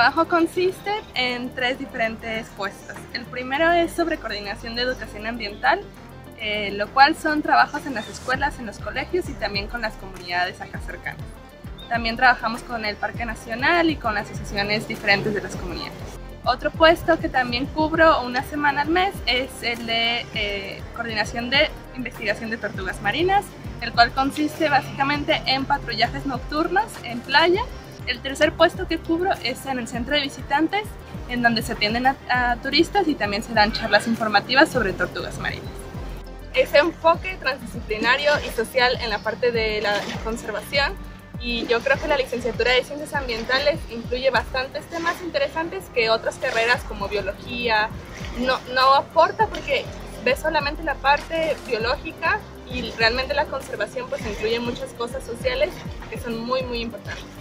trabajo consiste en 3 diferentes puestos. El primero es sobre coordinación de educación ambiental, lo cual son trabajos en las escuelas, en los colegios y también con las comunidades acá cercanas. También trabajamos con el Parque Nacional y con asociaciones diferentes de las comunidades. Otro puesto que también cubro una semana al mes es el de coordinación de investigación de tortugas marinas, el cual consiste básicamente en patrullajes nocturnos en playa. El tercer puesto que cubro es en el centro de visitantes, en donde se atienden a turistas y también se dan charlas informativas sobre tortugas marinas. Ese enfoque transdisciplinario y social en la parte de la conservación, y yo creo que la licenciatura de Ciencias Ambientales incluye bastantes temas interesantes que otras carreras como biología no aporta, porque ve solamente la parte biológica y realmente la conservación pues incluye muchas cosas sociales que son muy importantes.